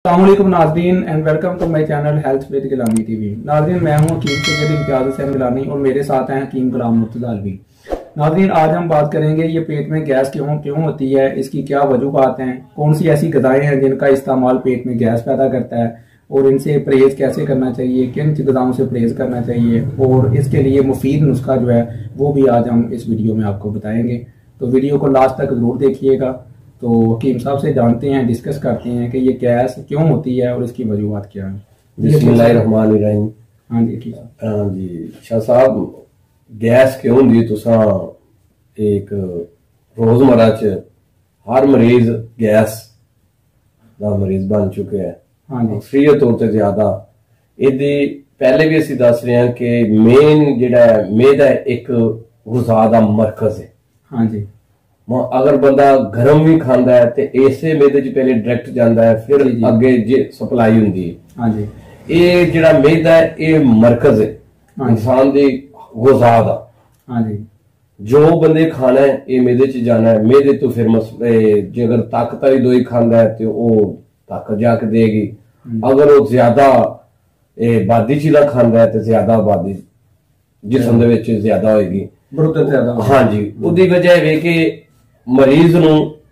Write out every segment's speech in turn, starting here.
अस्सलामुअलैकुम नाज़रीन and welcome to my channel health with Gilani TV. नाज़रीन मैं हूं हकीम सैयद इम्तियाज हुसैन गिलानी और मेरे साथ हैं हकीम गुलाम मुर्तज़ा अलवी। नाज़रीन आज हम बात करेंगे ये पेट में गैस क्यों होती है, इसकी क्या वजूहात हैं, कौन सी ऐसी ग़िज़ाएं हैं जिनका इस्तेमाल पेट में गैस पैदा करता है और इनसे परहेज़ कैसे करना चाहिए, किन ग़िज़ाओं से परहेज़ करना चाहिए और इसके लिए मुफीद नुस्खा जो है वो भी आज हम इस वीडियो में आपको बताएंगे। तो वीडियो को लास्ट तक ज़रूर देखिएगा। तो हकीम साहब से जानते हैं, डिस्कस करते हैं कि ये गैस क्यों होती है और इसकी वजूहात क्या है। बिस्मिल्लाहिर्रहमानिर्रहीम। हाँ जी ठीक है। हाँ जी शाह साहब, गैस क्यों होंदी तुसा एक रोजमर्रा च हर मरीज गैस का मरीज बन चुके हैं। हाँ जी अक्सरीयत तौर ते ज्यादा इहदी पहले भी असीं दस रहे हैं कि मेन जिहड़ा मेदा एक गुज़ा दा मरकज है। हाँ जी अगर बंदा गर्म भी खांदा है तो इसे मेदे च पहले डायरेक्ट जाता है, फिर अगे जे सप्लाई हुंदी है। हाँ जी ये जिहड़ा मेदा है ये मरकज है इंसान दी गुज़ा दा। हाँ जी जो बंदे खाना है ये मेदे च जाना है। मेदे तो फिर मसले जे अगर ताकत वाली दोई खांदा है तो वो ताकत जाके देगी। अगर वो ज्यादा बादी चीज़ां खांदा है तो ज्यादा बादी जिस्म दे विच ज्यादा होएगी, बरुदत ज्यादा। हाँ जी, उसकी वजह है कि मरीज नूं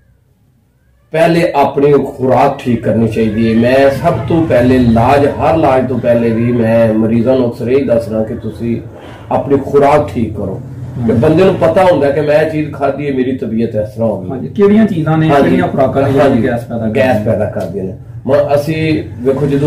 पहले अपनी खुराक ठीक करनी चाहिए। मैं सब तो पहले हर इलाज तो पहले भी मैं मरीजों को अक्सर यही दसना कि तुसी अपनी खुराक ठीक करो कि बंदे नूं पता हुंदा कि मैं चीज खाधी है, मेरी तबीयत इस तरह हो गई। किहड़ियां चीज़ां ने, किहड़ियां खुराकां ने गैस पैदा करदियां ने। असी वेखो जदों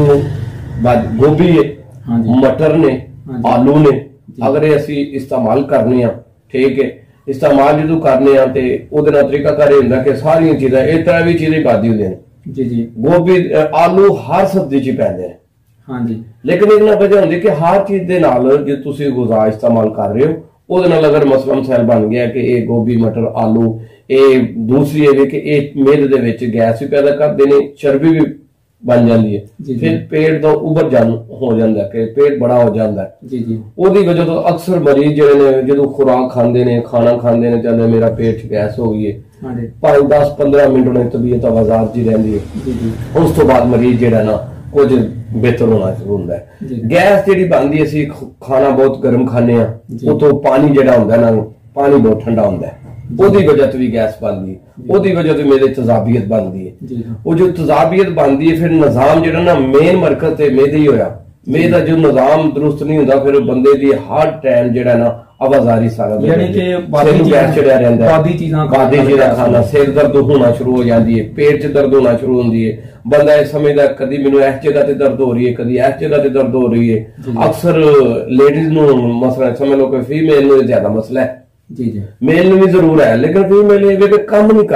गोभी है, मटर ने, आलू ने, अगर ये असी इस्तेमाल करने आ, ठीक है, इस्तेमाल जो करने तरीका कार कि सारिया चीज़ा इस तरह भी चीज़ें बादी होंगे जी जी। गोभी आलू हर सब्जी च पैंदे हैं। हाँ जी, लेकिन एक वजह होंगी कि हर चीज के नाल जो तुसी गुज़ा इस्तेमाल कर रहे हो ਉਹਦੇ ਨਾਲ अगर मसला मसैल बन गया कि ये गोभी मटर आलू ये दूसरी है कि ये मेद दे विच गैस भी पैदा करते हैं, चर्बी भी बन जाती है, फिर पेट का उभर जान हो जाता है कि पेट बड़ा हो जाता है जी जी। ਉਹਦੀ वजह तो अक्सर मरीज जिहड़े ने जो खुराक खांदे ने खाना खांदे ने चलते मेरा पेट गैस हो गई है, 5-10-15 मिनट उन्हें तबीयत आवाज़ार जी रहती है। उस तो बाद मरीज जिहड़ा ना कुछ बेहतर होना शुरू होता है। गैस जिहड़ी बनदी असीं खाना बहुत गर्म खाने आ, उतों पानी जिहड़ा हुंदा ना पानी बहुत ठंडा हुंदा है, ਉਹਦੀ वजह तो भी गैस बनती है, ਉਹਦੀ वजह तो मेरे तजाबियत बनती है। वो जो तजाबियत बनती है फिर निजाम जो ना मेन मरकज ते मेदे ही होया, मेदा जो निजाम दुरुस्त नहीं होता फिर बंदे दी हर टाइम जो ना आवाजारी सारा यानी कि गैस चढ़िया रहता है, बादी चीज़ां खाना, सिर दर्द होना शुरू हो जाती है, पेट च दर्द होना शुरू होती है, बंदा ये समझदा कदी मैनू इस जगह ते दर्द हो रही है, कदी इस जगह ते दर्द हो रही है। अक्सर लेडीज नू मसला समझ लो कि फीमेल नू ज्यादा मसला है जी जी, मेल भी जरूर है, लेकिन फीमेल ये कम नहीं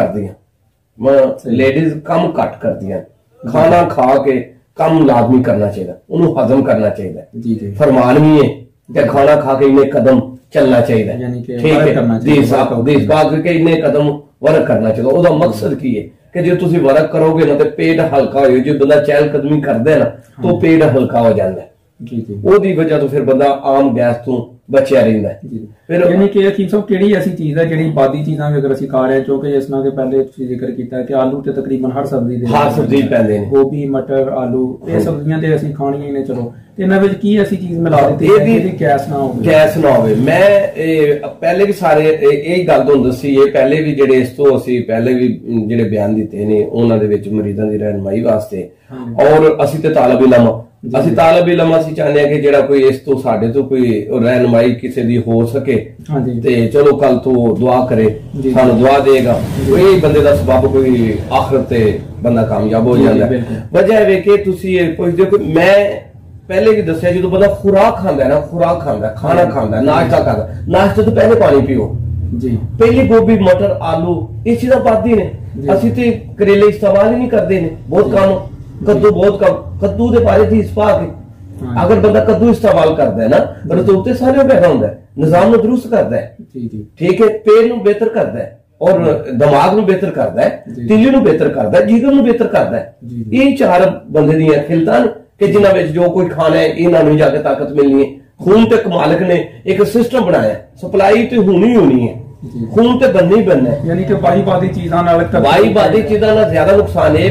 करती, लेडीज कम घट करती, खाना खा के कम लाजमी करना चाहिए, उन्हें हजम करना चाहिए जी जी। फरमान भी है कि खाना खा के इन्ने कदम चलना चाहिए, ठीक है, देश पाक के इन्ने कदम वर्क करना चाहिए। उसका मकसद की है कि जो तुम वर्क करोगे ना तो पेट हल्का हो, जो बंदा चहलकदमी करता है ना तो पेट हल्का हो जाता है, ਉਹਦੀ वजह तो फिर बंदा आम गैस तो बचिया रहता है। फिर यानी कि हकीम साहब किहड़ी ऐसी चीज है जिहड़ी बादी चीज़ां भी अगर असीं खा रहे हैं, क्योंकि जिस तरह के पहले तुसीं जिक्र कीता कि आलू ते तकरीबन हर सब्जी पैंदे ने, गोभी मटर आलू ये सब्जियां ते असीं खाणियां ही ने, चलो ते इन्हां विच की ऐसी चीज मिला दित्ती है जिहदी गैस ना होवे। मैं पहले भी सारे यही गल तुहानूं दस्सी है, पहले भी जिहड़े इस तो असीं पहले भी जिहड़े बयान दित्ते ने उन्हां दे विच मरीजां दी रहनुमाई वास्ते, और असीं ते तालिब इल्म ਅਸੀਂ ਤਾਲਬ ਇਲਮ ਅਸੀਂ ਚਾਹੁੰਦੇ ਆ ਕਿ ਜਿਹੜਾ ਕੋਈ ਇਸ ਤੋਂ ਸਾਡੇ ਤੋਂ ਕੋਈ ਰਹਿਨਮਾਈ ਕਿਸੇ ਦੀ ਹੋ ਸਕੇ ਤੇ ਚਲੋ ਕੱਲ ਤੋਂ ਦੁਆ ਕਰੇ, ਸਾਨੂੰ ਦੁਆ ਦੇਗਾ, ਇਹ ਬੰਦੇ ਦਾ ਸਬਬ ਕੋਈ ਆਖਰਤ ਤੇ ਬੰਦਾ ਕਾਮਯਾਬ ਹੋ ਜਾਂਦਾ। ਵਜ੍ਹਾ ਹੈ ਕਿ ਤੁਸੀਂ ਇਹ ਪੁੱਛਦੇ ਹੋ ਕਿ ਮੈਂ ਪਹਿਲੇ ਵੀ ਦੱਸਿਆ ਜਦੋਂ ਬੰਦਾ ਖੁਰਾਕ ਖਾਂਦਾ ਹੈ ਨਾ, ਖੁਰਾਕ ਖਾਂਦਾ, ਖਾਣਾ ਖਾਂਦਾ, ਨਾਸ਼ਤਾ ਕਰਦਾ, ਨਾਸ਼ਤੇ ਤੋਂ ਪਹਿਲੇ ਪਾਣੀ ਪੀਓ ਜੀ। ਪਹਿਲੀ ਗੋਭੀ ਮਟਰ ਆਲੂ ਇਹ ਚੀਜ਼ਾਂ ਪਾਦੀ ਨੇ, ਅਸੀਂ ਤੇ ਕਰੇਲੇ ਇਸਤੇਮਾਲ ਹੀ ਨਹੀਂ ਕਰਦੇ ਨੇ, बहुत कम, कद्दू बहुत कम, कद्दू के बारे थी इस पाक अगर बंदा कद्दू इस्तेमाल करता है ना रतूब ते सारे बैठा होता है, निजाम में दुरुस्त करता है, ठीक है, पेट नूं बेहतर करता है और दिमाग नूं बेहतर करता है, तिल्ली नूं बेहतर करता है, जिगर नूं बेहतर करता है। ये चार बंदे दी खिलतां कि जिन्हां विच जो कोई खाना है इन्हां नूं जाके ताकत मिलनी है। खून ते मालिक ने एक सिस्टम बनाया, सप्लाई तो होनी है, खून तो बनना ही बनना है, यानी कि वाई बादी चीज़ां नाल वाई बादी चीज़ां नाल ज्यादा नुकसान ये वे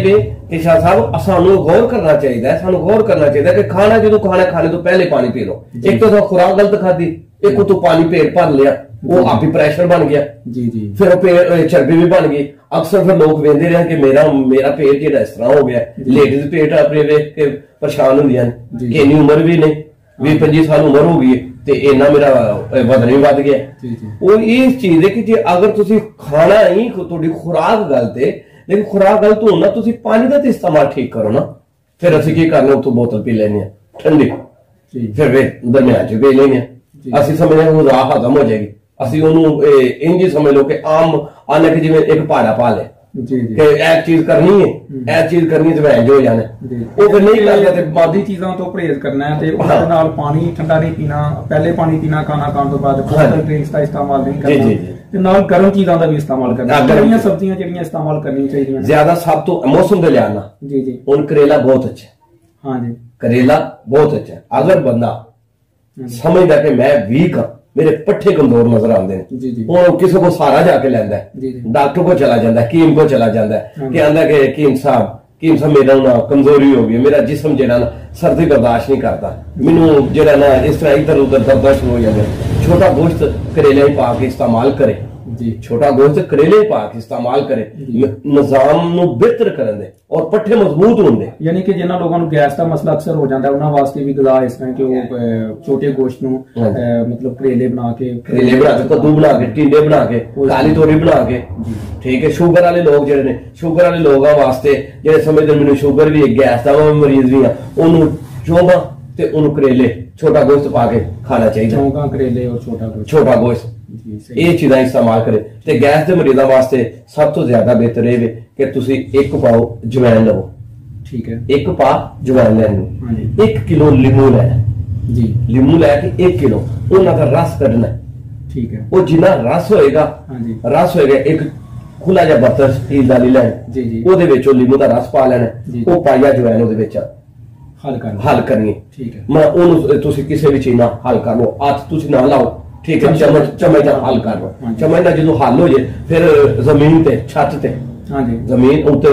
इरशाद साहब सानू गौर करना चाहिए, सानू गौर करना चाहिए कि खाना जो खाना खाने तो पहले पानी पी लो। एक तो खुराक गलत खाधी, एक तो पानी पेट भर लिया, वो आप ही प्रेशर बन गया जी जी, फिर चर्बी भी बन गई। अक्सर फिर लोग वेंदे रहे कि मेरा पेट जो इस तरह हो गया। लेडीज पेट अपने वेख के परेशान होंदियां ने कि इन्नी उम्र भी नहीं, 20-25 साल उम्र हो गई ते इन्ना मेरा वजन भी वध गया। और ये चीज है कि जे अगर तुसी खाना ही थोड़ी खुराक गलत है, लेकिन खुराक गलत होना तुसी पानी का इस्तेमाल ठीक करो ना। फिर असं की करने उतो बोतल पी लेने ठंडी, फिर वे दरम्यान च पी लेने, असं समझने वो राह खत्म हो जाएगी। ਅਸੀਂ ਉਹਨੂੰ ਇੰਜ ਸਮਝ ਲਓ ਕਿ ਆਮ ਆਨੇ ਕਿ ਜਿਵੇਂ ਇੱਕ ਪਹਾੜਾ ਪਾ ਲੈ ਜੀ ਜੀ ਕਿ ਇਹ ਚੀਜ਼ ਕਰਨੀ ਹੈ, ਇਹ ਚੀਜ਼ ਕਰਨੀ ਤੇ ਵੈਜ ਹੋ ਜਾਣਾ, ਉਹ ਫਿਰ ਨਹੀਂ ਕਰਦਾ ਤੇ ਬਾਦੀ ਚੀਜ਼ਾਂ ਤੋਂ ਪਰਹੇਜ਼ ਕਰਨਾ ਹੈ ਤੇ ਉਹਦੇ ਨਾਲ ਪਾਣੀ ਠੰਡਾ ਨਹੀਂ ਪੀਣਾ, ਪਹਿਲੇ ਪਾਣੀ ਪੀਣਾ ਖਾਣਾ ਖਾਣ ਤੋਂ ਬਾਅਦ, ਕੋਲਡ ਡਰਿੰਕਸ ਦਾ ਇਸਤੇਮਾਲ ਨਹੀਂ ਕਰਨਾ ਤੇ ਨਾਲ ਗਰਮ ਚੀਜ਼ਾਂ ਦਾ ਵੀ ਇਸਤੇਮਾਲ ਕਰਨਾ, ਗਰਮੀਆਂ ਸਬਜ਼ੀਆਂ ਜਿਹੜੀਆਂ ਇਸਤੇਮਾਲ ਕਰਨੀਆਂ ਚਾਹੀਦੀਆਂ ਜ਼ਿਆਦਾ। ਸਭ ਤੋਂ ਮੌਸਮ ਦੇ ਲਿਹਾਜ਼ ਨਾਲ ਜੀ ਜੀ ਹੁਣ ਕਰੇਲਾ ਬਹੁਤ ਅੱਛਾ, ਹਾਂ ਜੀ ਕਰੇਲਾ ਬਹੁਤ ਅੱਛਾ। ਅਗਰ ਬੰਦਾ ਸਮਝਦਾ ਕਿ ਮੈਂ ਵੀਕ ਹਾਂ, मेरे पट्ठे कमजोर नजर आते हैं, और किसी को सहारा जाके लेंदा है, डॉक्टर को चला जाता है, हकीम को चला जाता है कि आंदा कि हकीम साहब मेरा ना कमजोरी हो गई, मेरा जिस्म जेड़ा ना सर्दी बर्दाश्त नहीं करता, मैनू जेड़ा ना इस तरह इधर उधर दर्द शुरू हो जाते। छोटा गोश्त करेले पा के इस्तेमाल करे जी, छोटा गोश्त करेले पा के इस्तेमाल करे, निजाम नू बेहतर करन दे और पट्ठे मजबूत होंदे। यानी कि जिन्हां लोगों नू गैस दा मसला अक्सर हो जाता है उन्हां वास्ते भी गज़ा इस तरह कि वो छोटे गोश्त नू मतलब करेले बना के कद्दू बना के, टिंडे बना के, काली तोरी बना के, ठीक है। शुगर वाले लोग जेडे ने, शुगर वाले लोगों वास्ते जेडे समझदे मैनू शुगर भी है, गैस दा मरीज भी है, ओनू चौंगा ते ओनू करेले छोटा गोश्त पा के खाना चाहिए। चौंगा करेले और छोटा गोश्त ये चीज़ां इस्तेमाल करे ते गैस के मरीजों वास्ते सब तो ज्यादा बेहतर है कि तुसी एक पाओ जवैन लवो, ठीक है, एक पा जवैन लैनी, 1 किलो लीमू लेना जी, लीमू लैके 1 किलो उन्हां दा रस कढना, ठीक है। वो जिन्ना रस होएगा एक खुला जा बर्तन स्टील दा ले लेना जी जी, ओदे विच लीमू दा रस पा लेना, वो पाया जवैन ओदे विच हल करनी, ठीक है। मैं ओनू तुसी किसी भी चीज नाल हल कर लो, हाथ तुसी ना लाओ, ठीक है, चम्मच नाल हल कर लो, चम्मच नाल जो हल हो जाए फिर जमीन ते छत ते, हां जी, जमीन उत्ते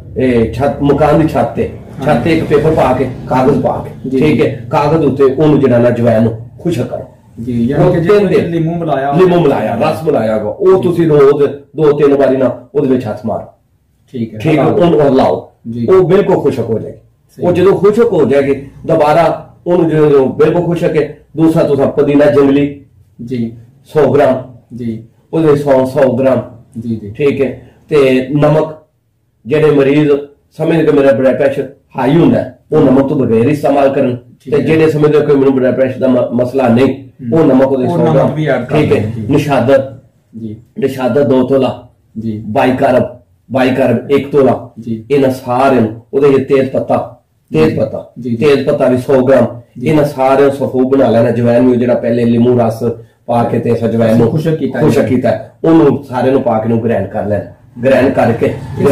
छत मकान दी छत ते एक पेपर पा के कागज पा के, ठीक है, कागज उत्ते ओनू जेड़ा ना जवैन खुशक करो जी, यानी कि जे लीमू मिलाया रस मिलाया गा ओ तुसी रोज 2-3 बारी ना ओदे विच हत्थ मारो, ठीक है, ठीक है, ओनू लाओ जी, ओ बिल्कुल खुशक हो जाएगी। वो जो खुशक हो जाएगी दोबारा ओनू जो बिल्कुल खुशक है, दूसरा तुसा पुदीना जंगली जी 100 ग्राम जी, 100 ग्राम जी जी, ठीक है। ते नमक जेडे मरीज समझ के मेरा ब्लड प्रेशर हाई होंदा है वो नमक तो बगैर इस्तेमाल करन, ते जेडे समझदे कि मेनू ब्लड प्रेशर दा मसला नहीं वो नमक ओदे 100 ग्राम, ठीक है। निशादत जी, निशादत 2 तोला जी, बाइकारब 1 तोला जी, इन्हां सारे ओदे तेज पत्ता भी 100 ग्राम, इन सारे सफू बना लेना। जवैन में जो पहले लीमू रस पा के ते जवैन खुशक कीता ओनू सारे नु पा के ग्राइंड कर लेना, ग्राइंड करके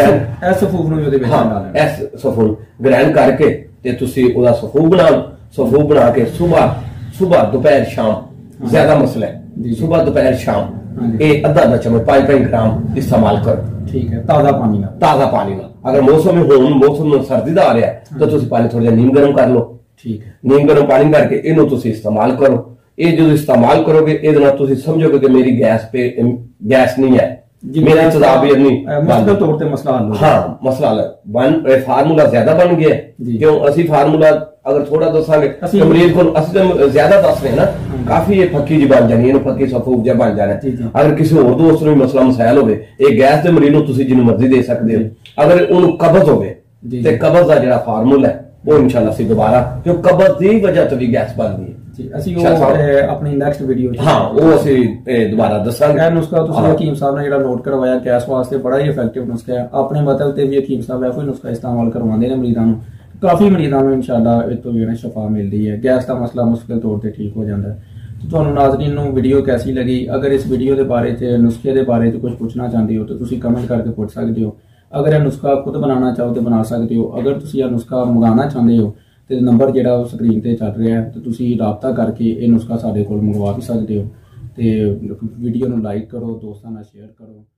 सफू ग्राइंड करके ते तुसी ओदा सफू बना के सुबह दोपहर शाम, ज्यादा मसला है सुबह दोपहर शाम ये आधा चम्मच 5 ग्राम इस्तेमाल करो, ठीक है। ताजा पानी ना अगर मौसम सर्दी का आ रहा है तो तुसी पानी थोड़ा नीम गर्म कर लो, ठीक है, नीम गर्म पानी करके इन्हों तुसी इस्तेमाल करो। ये जो इस्तेमाल करोगे ये तुसी समझोगे कि मेरी गैस नहीं है, मेरा तदाबीर नहीं, मसला तौर पे मसला हल, हाँ मसला हल। फार्मूला ज्यादा बन गया क्यों, असि फार्मूला अगर थोड़ा दसांगे मरीज को असि ज्यादा दस रहे ना, काफी ये पक्की जी बन जानी, पक्की सफूक जा बन जाना। अगर किसी और दोस्त में मसला मसाइल हो ये गैस के मरीज को तुसी जिन्हें मर्जी दे सकते हो। अगर उन्होंने कब्ज हो ते कब्ज का जो फार्मूला है वो इंशाल्लाह से दोबारा, क्यों कब्ज की वजह तो भी गैस बनती है अपनी नेक्स्ट वीडियो हाँ वो असि दोबारा दसांगे। नुस्खा तुसीं हकीम साहब ने जेहड़ा नोट करवाया गैस वास्ते बड़ा ही इफेक्टिव नुस्खा है, अपने मतलब ते भी हकीम साहब ऐसा नुस्खा इस्तेमाल करवाते हैं मरीजों को, काफी मरीजों को इंशाल्लाह इस तो भी शफा मिलती है, गैस का मसला मुश्किल तौर पर ठीक हो जाता है। तो तुहानू नाज़रीन नू वीडियो कैसी लगी, अगर इस वीडियो के बारे च नुस्खे के बारे च कुछ पूछना चाहते हो तो तुसीं कमेंट करके पूछ सकते हो। अगर यह नुस्खा खुद बनाना चाहो तो बना सकते हो, अगर तुसीं यह नुस्खा मंगाना चाहते हो तो नंबर जो स्क्रीन पर चल रहा है तो तुसीं राबता करके ये नुस्खा साडे कोल मंगवा भी सकते हो। तो वीडियो नू लाइक करो, दोस्तों नाल शेयर करो।